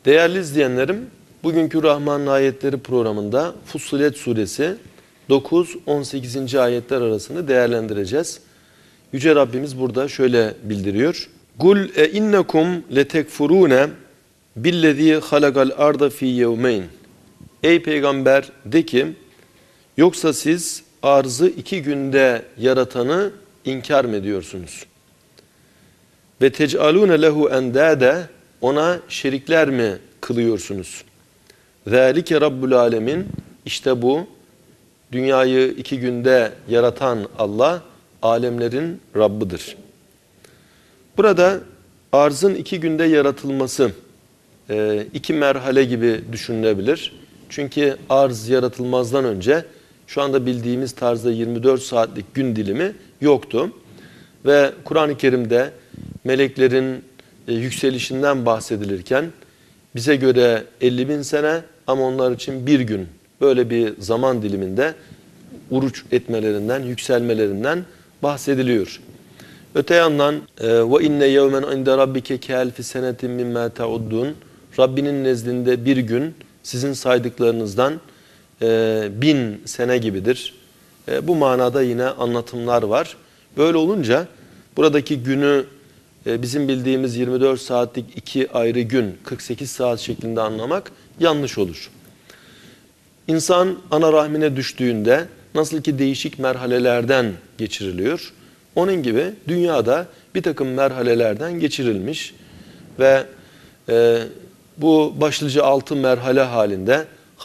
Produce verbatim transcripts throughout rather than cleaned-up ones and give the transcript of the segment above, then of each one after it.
Değerli izleyenlerim, bugünkü Rahman'ın ayetleri programında Fussilet suresi dokuz on sekizinci ayetler arasını değerlendireceğiz. Yüce Rabbimiz burada şöyle bildiriyor. Kul e innekum letekfurune billezî halakal arda fî yevmeyn. Ey peygamber de ki, yoksa siz arzı iki günde yaratanı inkar mı ediyorsunuz? Ve tec'alûne lehu endâde, ona şerikler mi kılıyorsunuz? Zâlike Rabbul âlemin, işte bu dünyayı iki günde yaratan Allah alemlerin Rabbidir. Burada arzın iki günde yaratılması iki merhale gibi düşünülebilir. Çünkü arz yaratılmazdan önce şu anda bildiğimiz tarzda yirmi dört saatlik gün dilimi yoktu. Ve Kur'an-ı Kerim'de meleklerin yükselişinden bahsedilirken bize göre elli bin sene ama onlar için bir gün, böyle bir zaman diliminde uruç etmelerinden, yükselmelerinden bahsediliyor. Öte yandan ve inne yevmen inde rabbike keelfi senetin mimma ta'uddun, Rabbinin nezdinde bir gün sizin saydıklarınızdan e, bin sene gibidir. E, bu manada yine anlatımlar var. Böyle olunca buradaki günü e, bizim bildiğimiz yirmi dört saatlik iki ayrı gün, kırk sekiz saat şeklinde anlamak yanlış olur. İnsan ana rahmine düştüğünde nasıl ki değişik merhalelerden geçiriliyor, onun gibi dünyada bir takım merhalelerden geçirilmiş ve e, bu başlıca altı merhale halinde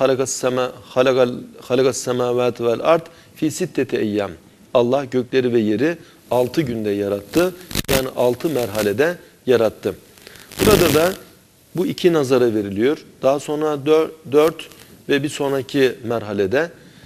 halakas semavati vel ard fi sitteti eyyam. Allah gökleri ve yeri altı günde yarattı. Yani altı merhalede yarattı. Burada da bu iki nazara veriliyor. Daha sonra dört ve bir sonraki merhalede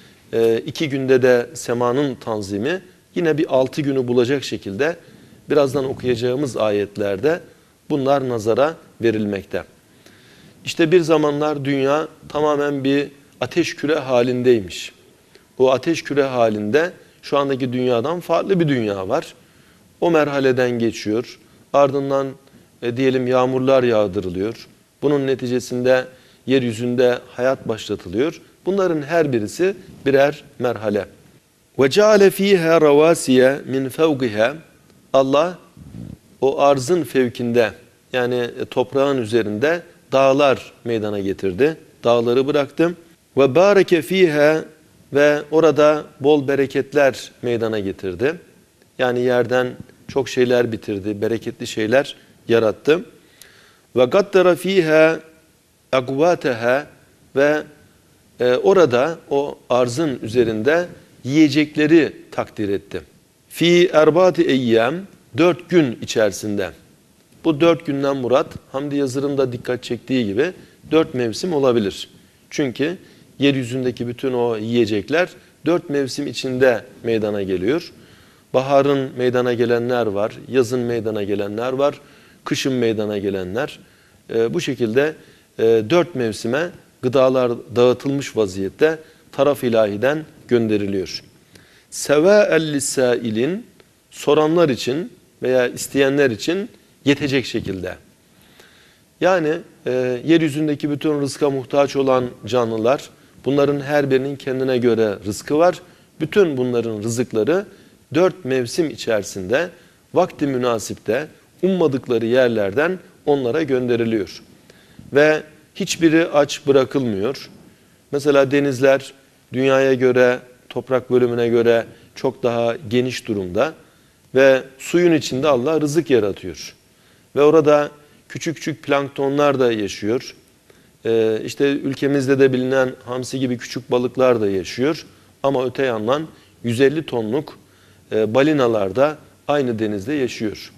iki günde de semanın tanzimi yine bir altı günü bulacak şekilde birazdan okuyacağımız ayetlerde bunlar nazara verilmekte. İşte bir zamanlar dünya tamamen bir ateş küre halindeymiş. O ateş küre halinde şu andaki dünyadan farklı bir dünya var. O merhaleden geçiyor. Ardından e, diyelim yağmurlar yağdırılıyor. Bunun neticesinde yeryüzünde hayat başlatılıyor. Bunların her birisi birer merhale. وَجَعَلَ ف۪يهَا رَوَاسِيَ مِنْ فَوْقِهَا, Allah o arzın fevkinde, yani toprağın üzerinde dağlar meydana getirdi. Dağları bıraktım. Ve bareke fiha, ve orada bol bereketler meydana getirdi. Yani yerden çok şeyler bitirdi, bereketli şeyler yarattı. Ve gaddara fiha akvataha, ve e, orada o arzın üzerinde yiyecekleri takdir etti. Fi erbati eyyam, dört gün içerisinde. Bu dört günden murat, Hamdi Yazır'ın da dikkat çektiği gibi dört mevsim olabilir. Çünkü yeryüzündeki bütün o yiyecekler dört mevsim içinde meydana geliyor. Baharın meydana gelenler var, yazın meydana gelenler var, kışın meydana gelenler. E, bu şekilde e, dört mevsime gıdalar dağıtılmış vaziyette taraf ilahiden gönderiliyor. Sevâ'el lisâilin, soranlar için veya isteyenler için yetecek şekilde. Yani e, yeryüzündeki bütün rızka muhtaç olan canlılar, bunların her birinin kendine göre rızkı var. Bütün bunların rızıkları dört mevsim içerisinde vakti münasipte ummadıkları yerlerden onlara gönderiliyor. Ve hiçbiri aç bırakılmıyor. Mesela denizler dünyaya göre, toprak bölümüne göre çok daha geniş durumda ve suyun içinde Allah rızık yaratıyor. Ve orada küçük küçük planktonlar da yaşıyor. Ee, işte ülkemizde de bilinen hamsi gibi küçük balıklar da yaşıyor. Ama öte yandan yüz elli tonluk e, balinalar da aynı denizde yaşıyor.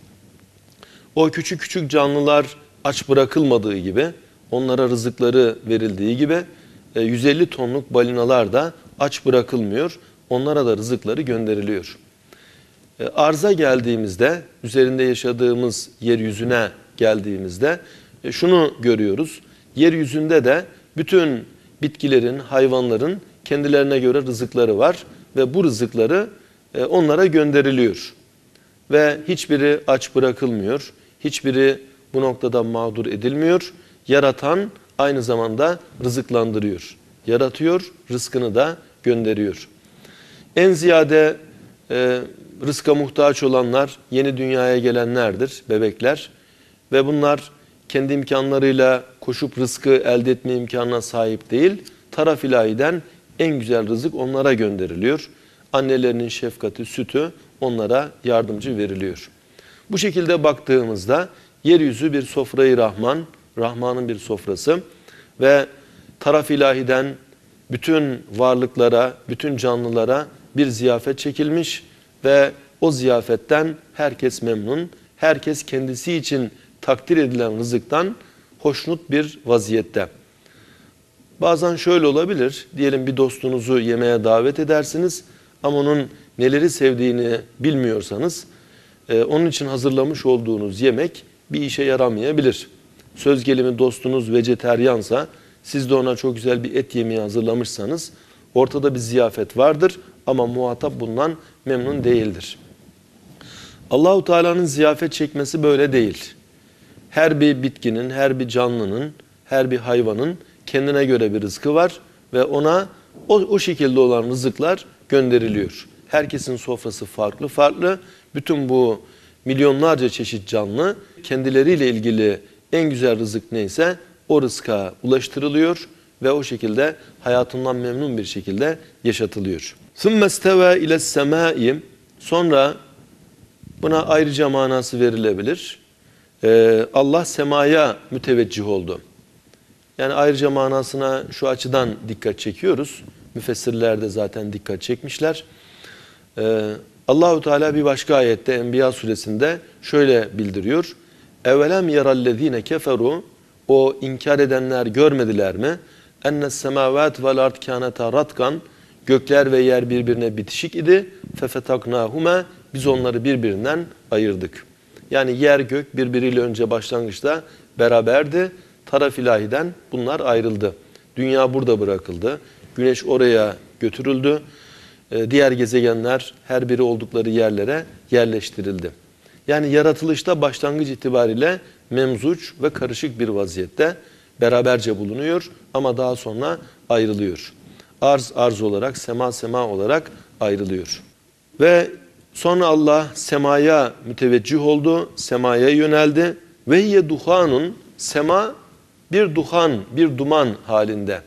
O küçük küçük canlılar aç bırakılmadığı gibi, onlara rızıkları verildiği gibi e, yüz elli tonluk balinalar da aç bırakılmıyor. Onlara da rızıkları gönderiliyor. E, arza geldiğimizde, üzerinde yaşadığımız yeryüzüne geldiğimizde e, şunu görüyoruz. Yeryüzünde de bütün bitkilerin, hayvanların kendilerine göre rızıkları var ve bu rızıkları e, onlara gönderiliyor. Ve hiçbiri aç bırakılmıyor, hiçbiri bu noktada mağdur edilmiyor. Yaratan aynı zamanda rızıklandırıyor. Yaratıyor, rızkını da gönderiyor. En ziyade e, rızka muhtaç olanlar yeni dünyaya gelenlerdir, bebekler. Ve bunlar kendi imkanlarıyla koşup rızkı elde etme imkanına sahip değil. Taraf ilahiden en güzel rızık onlara gönderiliyor. Annelerinin şefkati, sütü onlara yardımcı veriliyor. Bu şekilde baktığımızda yeryüzü bir sofrayı Rahman, Rahman'ın bir sofrası ve taraf ilahiden bütün varlıklara, bütün canlılara bir ziyafet çekilmiş ve o ziyafetten herkes memnun, herkes kendisi için takdir edilen rızıktan hoşnut bir vaziyette. Bazen şöyle olabilir, diyelim bir dostunuzu yemeğe davet edersiniz ama onun neleri sevdiğini bilmiyorsanız, e, onun için hazırlamış olduğunuz yemek bir işe yaramayabilir. Söz gelimi dostunuz vejeteryansa, siz de ona çok güzel bir et yemeği hazırlamışsanız, ortada bir ziyafet vardır ama muhatap bundan memnun değildir. Allahu Teala'nın ziyafet çekmesi böyle değil. Her bir bitkinin, her bir canlının, her bir hayvanın kendine göre bir rızkı var ve ona o, o şekilde olan rızıklar gönderiliyor. Herkesin sofrası farklı farklı. Bütün bu milyonlarca çeşit canlı kendileriyle ilgili en güzel rızık neyse o rızka ulaştırılıyor ve o şekilde hayatından memnun bir şekilde yaşatılıyor. ثُمَّ اسْتَوَى اِلَى السَّمَاءِ Sonra buna ayrıca manası verilebilir. Ee, Allah semaya müteveccih oldu. Yani ayrıca manasına şu açıdan dikkat çekiyoruz. Müfessirler de zaten dikkat çekmişler. Ee, Allahu Teala bir başka ayette Enbiya suresinde şöyle bildiriyor. Evelem yerallezine keferu O inkar edenler görmediler mi? Ennes semavat vel ard kaneta ratkan Gökler ve yer birbirine bitişik idi. Fefetaknahuma Biz onları birbirinden ayırdık. Yani yer gök birbiriyle önce başlangıçta beraberdi. Taraf ilahiden bunlar ayrıldı. Dünya burada bırakıldı. Güneş oraya götürüldü. Ee, diğer gezegenler her biri oldukları yerlere yerleştirildi. Yani yaratılışta başlangıç itibariyle memzuç ve karışık bir vaziyette beraberce bulunuyor ama daha sonra ayrılıyor. Arz arz olarak, sema sema olarak ayrılıyor. Ve sonra Allah semaya müteveccih oldu, semaya yöneldi. Ve hiye duhanun, sema bir duhan, bir duman halinde.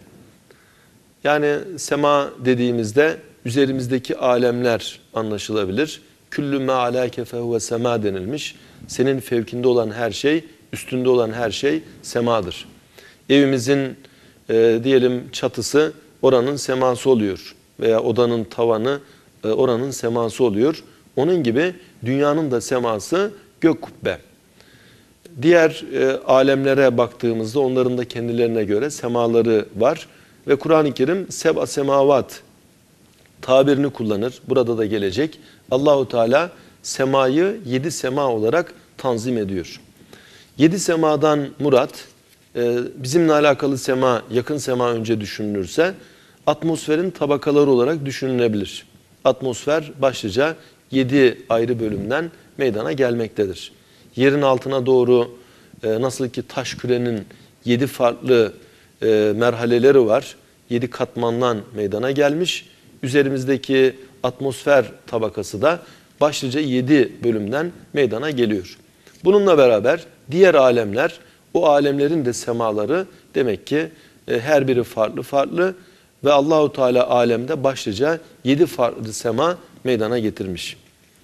Yani sema dediğimizde üzerimizdeki alemler anlaşılabilir. Küllü me alâke fehuve sema denilmiş. Senin fevkinde olan her şey, üstünde olan her şey semadır. Evimizin e, diyelim çatısı oranın seması oluyor. Veya odanın tavanı e, oranın seması oluyor. Onun gibi dünyanın da seması gök kubbe. Diğer e, alemlere baktığımızda onların da kendilerine göre semaları var. Ve Kur'an-ı Kerim seb'a semavat tabirini kullanır. Burada da gelecek. Allahu Teala semayı yedi sema olarak tanzim ediyor. Yedi semadan murat, e, bizimle alakalı sema, yakın sema önce düşünülürse, atmosferin tabakaları olarak düşünülebilir. Atmosfer başlıca yedi ayrı bölümden meydana gelmektedir. Yerin altına doğru e, nasıl ki taş kürenin yedi farklı e, merhaleleri var, yedi katmandan meydana gelmiş. Üzerimizdeki atmosfer tabakası da başlıca yedi bölümden meydana geliyor. Bununla beraber diğer alemler, o alemlerin de semaları demek ki e, her biri farklı farklı ve Allahu Teala alemde başlıca yedi farklı sema meydana getirmiş.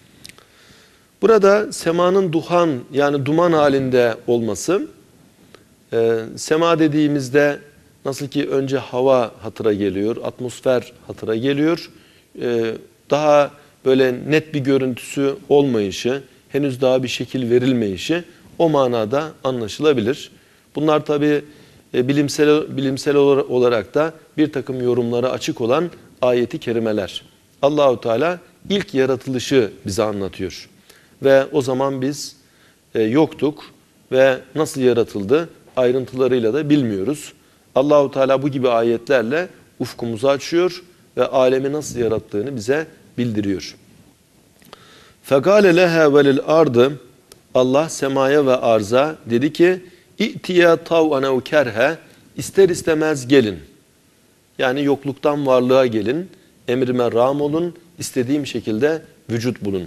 Burada semanın duhan yani duman halinde olması, e, sema dediğimizde nasıl ki önce hava hatıra geliyor, atmosfer hatıra geliyor, e, daha böyle net bir görüntüsü olmayışı, henüz daha bir şekil verilmeyişi o manada anlaşılabilir. Bunlar tabi e, bilimsel, bilimsel olarak da bir takım yorumlara açık olan ayeti kerimeler. Allahu Teala ilk yaratılışı bize anlatıyor. Ve o zaman biz e, yoktuk ve nasıl yaratıldı ayrıntılarıyla da bilmiyoruz. Allahu Teala bu gibi ayetlerle ufkumuzu açıyor ve alemi nasıl yarattığını bize bildiriyor. Fekale leha velil ardı Allah semaya ve arza dedi ki İ'tiya tav'an ev kerhe, ister istemez gelin. Yani yokluktan varlığa gelin, emrime rağm olun, istediğim şekilde vücut bulun.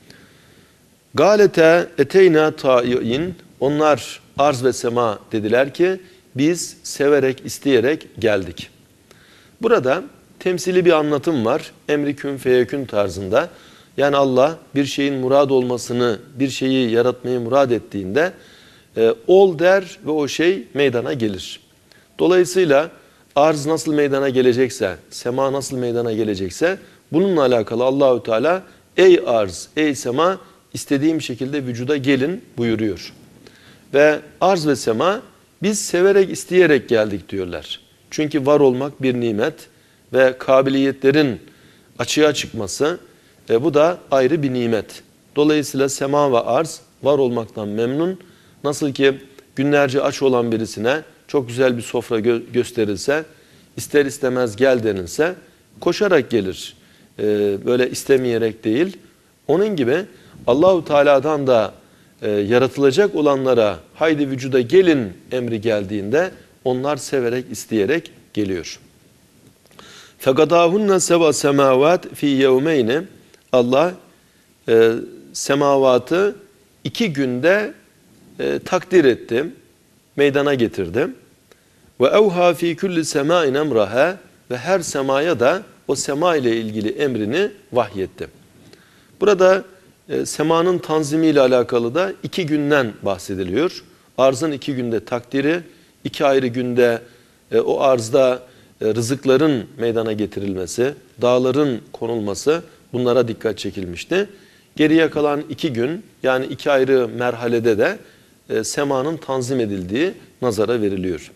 Galete eteyna ta'i'in, onlar arz ve sema dediler ki biz severek, isteyerek geldik. Burada temsili bir anlatım var. Emri kün feyekün tarzında. Yani Allah bir şeyin murad olmasını, bir şeyi yaratmayı murad ettiğinde e, ol der ve o şey meydana gelir. Dolayısıyla arz nasıl meydana gelecekse, sema nasıl meydana gelecekse bununla alakalı Allahü Teala ey arz, ey sema istediğim şekilde vücuda gelin buyuruyor. Ve arz ve sema biz severek, isteyerek geldik diyorlar. Çünkü var olmak bir nimet ve kabiliyetlerin açığa çıkması e, bu da ayrı bir nimet. Dolayısıyla sema ve arz var olmaktan memnun. Nasıl ki günlerce aç olan birisine çok güzel bir sofra gö gösterilse, ister istemez gel denilse koşarak gelir. E, böyle istemeyerek değil. Onun gibi Allahu Teala'dan da e, yaratılacak olanlara haydi vücuda gelin emri geldiğinde onlar severek, isteyerek geliyor. فَقَدَاهُنَّ سَوَ سَمَاوَاتِ فِي يَوْمَيْنِ Allah e, semavatı iki günde e, takdir etti, meydana getirdi. وَاَوْهَا ف۪ي كُلِّ سَمَاءٍ اَمْرَهَا ve her semaya da o sema ile ilgili emrini vahyetti. Burada e, semanın tanzimiyle alakalı da iki günden bahsediliyor. Arzın iki günde takdiri, iki ayrı günde e, o arzda e, rızıkların meydana getirilmesi, dağların konulması bunlara dikkat çekilmişti. Geriye kalan iki gün yani iki ayrı merhalede de e, semanın tanzim edildiği nazara veriliyor.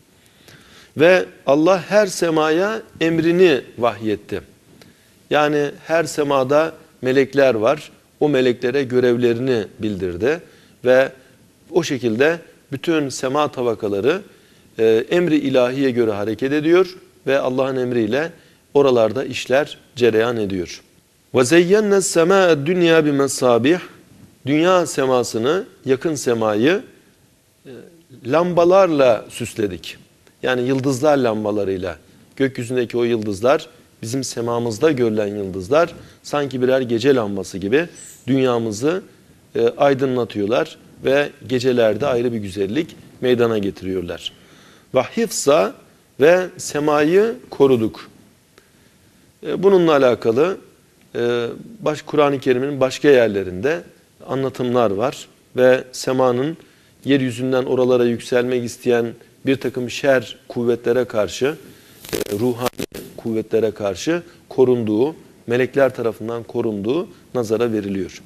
Ve Allah her semaya emrini vahyetti. Yani her semada melekler var. O meleklere görevlerini bildirdi. Ve o şekilde bütün sema tabakaları e, emri ilahiye göre hareket ediyor. Ve Allah'ın emriyle oralarda işler cereyan ediyor. وَزَيَّنَّ السَّمَاءَ الدُّنْيَا بِمَصَابِحِ Dünya semasını, yakın semayı e, lambalarla süsledik. Yani yıldızlar lambalarıyla, gökyüzündeki o yıldızlar, bizim semamızda görülen yıldızlar sanki birer gece lambası gibi dünyamızı e, aydınlatıyorlar ve gecelerde ayrı bir güzellik meydana getiriyorlar. Ve hifza ve semayı koruduk. E, bununla alakalı e, baş Kur'an-ı Kerim'in başka yerlerinde anlatımlar var ve semanın yeryüzünden oralara yükselmek isteyen bir takım şer kuvvetlere karşı, e, ruhani kuvvetlere karşı korunduğu, melekler tarafından korunduğu nazara veriliyor.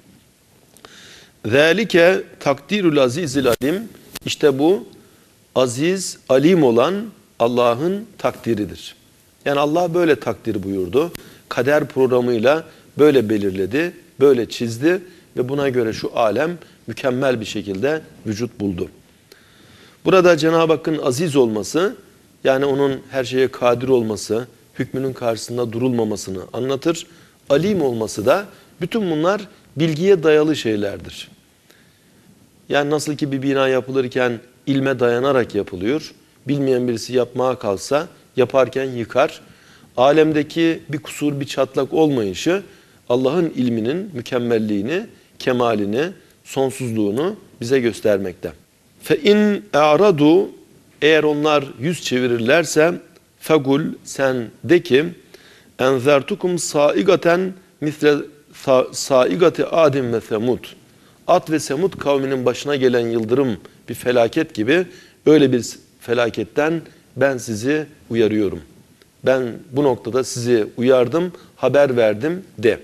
ذَٰلِكَ takdirul azizil alim. İşte bu aziz, alim olan Allah'ın takdiridir. Yani Allah böyle takdir buyurdu. Kader programıyla böyle belirledi, böyle çizdi ve buna göre şu alem mükemmel bir şekilde vücut buldu. Burada Cenab-ı Hakk'ın aziz olması, yani onun her şeye kadir olması, hükmünün karşısında durulmamasını anlatır. Alim olması da bütün bunlar bilgiye dayalı şeylerdir. Yani nasıl ki bir bina yapılırken ilme dayanarak yapılıyor. Bilmeyen birisi yapmaya kalsa yaparken yıkar. Alemdeki bir kusur, bir çatlak olmayışı Allah'ın ilminin mükemmelliğini, kemalini, sonsuzluğunu bize göstermekte. فَاِنْ اَعْرَضُوا Eğer onlar yüz çevirirlerse fegul sen de ki enzertukum saigaten misle saigati Adem ve Semud. Ad ve Semud kavminin başına gelen yıldırım bir felaket gibi öyle bir felaketten ben sizi uyarıyorum. Ben bu noktada sizi uyardım, haber verdim de.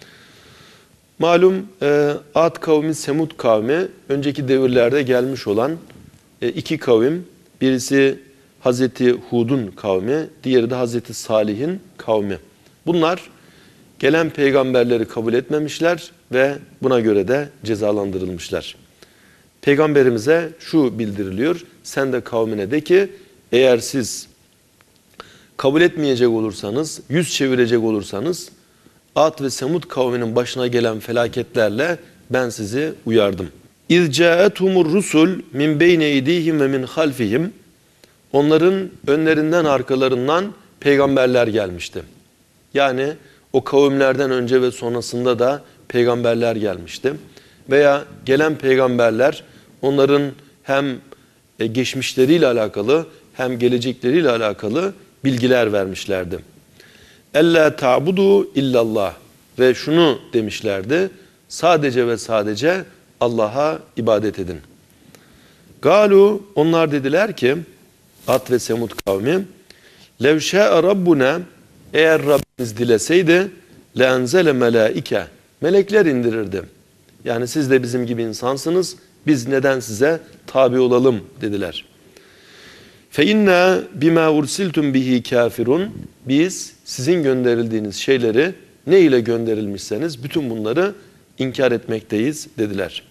Malum Ad kavmi, Semud kavmi önceki devirlerde gelmiş olan iki kavim. Birisi Hazreti Hud'un kavmi, diğeri de Hazreti Salih'in kavmi. Bunlar gelen peygamberleri kabul etmemişler ve buna göre de cezalandırılmışlar. Peygamberimize şu bildiriliyor, sen de kavmine de ki eğer siz kabul etmeyecek olursanız, yüz çevirecek olursanız Ad ve Semud kavminin başına gelen felaketlerle ben sizi uyardım. اِذْ جَاءَتْهُمُ الرُّسُلْ مِنْ بَيْنَ اَيْدِيهِمْ وَمِنْ خَلْفِهِمْ Onların önlerinden arkalarından peygamberler gelmişti. Yani o kavimlerden önce ve sonrasında da peygamberler gelmişti. Veya gelen peygamberler onların hem geçmişleriyle alakalı hem gelecekleriyle alakalı bilgiler vermişlerdi. Ella ta'budu illallah ve şunu demişlerdi. Sadece ve sadece Allah'a ibadet edin. Galu onlar dediler ki Ad ve Semud kavmi lev şâ'e rabbuna eğer Rabbimiz dileseydi le enzele melaike melekler indirirdi. Yani siz de bizim gibi insansınız. Biz neden size tabi olalım dediler. Fe inna bima ursiltum bihi kafirun. Biz sizin gönderildiğiniz şeyleri ne ile gönderilmişseniz bütün bunları inkar etmekteyiz dediler.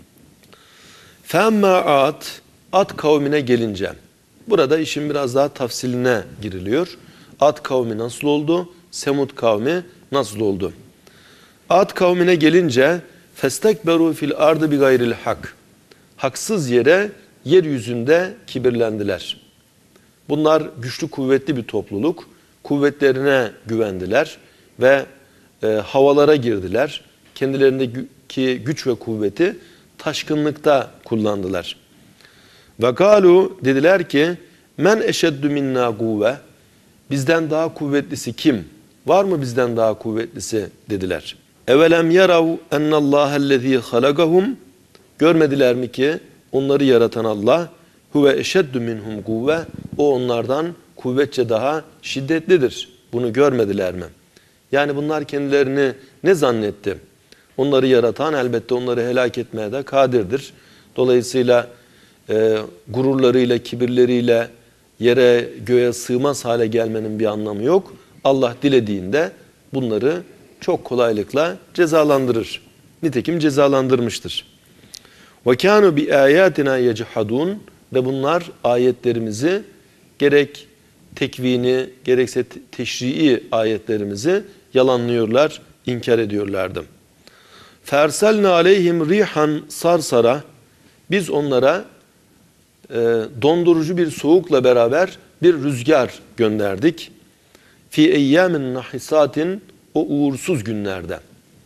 Femma Ad Ad kavmine gelince burada işin biraz daha tafsiline giriliyor. Ad kavmi nasıl oldu? Semud kavmi nasıl oldu? Ad kavmine gelince festekberu fil ardı bi gayril hak. Haksız yere yeryüzünde kibirlendiler. Bunlar güçlü kuvvetli bir topluluk. Kuvvetlerine güvendiler ve e, havalara girdiler. Kendilerindeki güç ve kuvveti taşkınlıkta kullandılar. Ve galu dediler ki men eşeddü minna kuvve bizden daha kuvvetlisi kim? Var mı bizden daha kuvvetlisi dediler. Evelem yarav ennallâhellezî halagahum görmediler mi ki onları yaratan Allah huve eşeddü minhum kuvve o onlardan kuvvetçe daha şiddetlidir. Bunu görmediler mi? Yani bunlar kendilerini ne zannetti? Onları yaratan elbette onları helak etmeye de kadirdir. Dolayısıyla e, gururlarıyla, kibirleriyle yere göğe sığmaz hale gelmenin bir anlamı yok. Allah dilediğinde bunları çok kolaylıkla cezalandırır. Nitekim cezalandırmıştır. وَكَانُوا بِآيَاتِنَا يَجْحَدُونَ Ve bunlar ayetlerimizi gerek tekvini gerekse teşrii ayetlerimizi yalanlıyorlar, inkar ediyorlardı. فَاَرْسَلْنَا عَلَيْهِمْ رِيحًا sarsara Biz onlara e, dondurucu bir soğukla beraber bir rüzgar gönderdik. fi eyyamin nahisatin o uğursuz günlerde.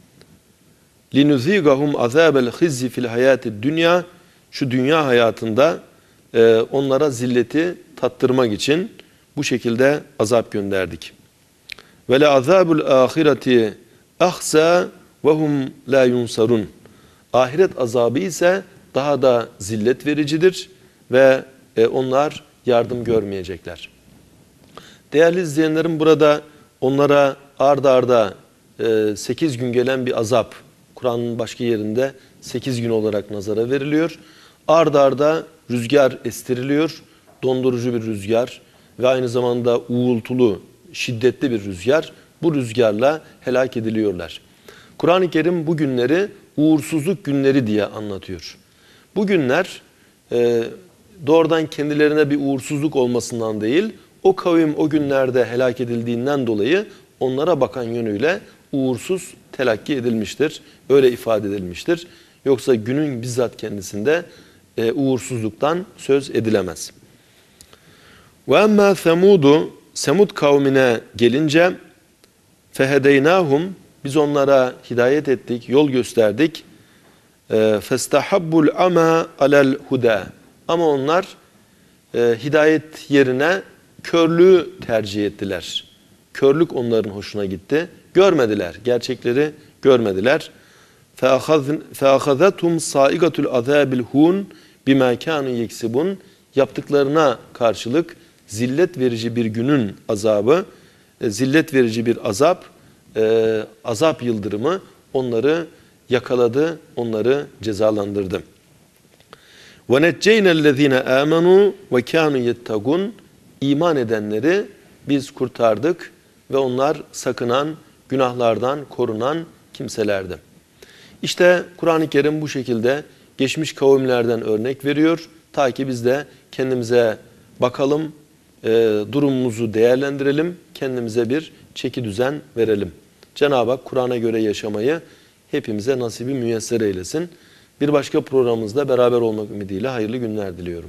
Linuzigahum azabel khizyi fil hayatid dünya şu dünya hayatında e, onlara zilleti tattırmak için bu şekilde azap gönderdik. Ve la azabul ahireti ahsa ve hum la yunsarun. Ahiret azabı ise daha da zillet vericidir ve e, onlar yardım görmeyecekler. Değerli izleyenlerim burada onlara ard arda e, sekiz gün gelen bir azap Kur'an'ın başka yerinde sekiz gün olarak nazara veriliyor. Ard arda rüzgar estiriliyor. Dondurucu bir rüzgar ve aynı zamanda uğultulu, şiddetli bir rüzgar. Bu rüzgarla helak ediliyorlar. Kur'an-ı Kerim bu günleri uğursuzluk günleri diye anlatıyor. Bu günler e, doğrudan kendilerine bir uğursuzluk olmasından değil, o kavim o günlerde helak edildiğinden dolayı onlara bakan yönüyle uğursuz telakki edilmiştir. Öyle ifade edilmiştir. Yoksa günün bizzat kendisinde e, uğursuzluktan söz edilemez. Ve emmâ Semûdu Semud kavmine gelince fehedeynâhum biz onlara hidayet ettik, yol gösterdik. Festahabbul ama alel huda. Ama onlar e, hidayet yerine körlüğü tercih ettiler. Körlük onların hoşuna gitti. Görmediler, gerçekleri görmediler. فَاَخَذَتْهُمْ سَائِقَةُ الْعَذَابِ الْهُونَ بِمَا كَانُوا يَكْسِبُونَ Yaptıklarına karşılık zillet verici bir günün azabı, e, zillet verici bir azap, e, azap yıldırımı onları yakaladı, onları cezalandırdı. وَنَجَّيْنَا الَّذ۪ينَ آمَنُوا وَكَانُوا يَتَّقُونَ İman edenleri biz kurtardık ve onlar sakınan, günahlardan korunan kimselerdi. İşte Kur'an-ı Kerim bu şekilde geçmiş kavimlerden örnek veriyor. Ta ki biz de kendimize bakalım, e, durumumuzu değerlendirelim, kendimize bir çeki düzen verelim. Cenab-ı Hak Kur'an'a göre yaşamayı hepimize nasibi müyesser eylesin. Bir başka programımızda beraber olmak ümidiyle hayırlı günler diliyorum.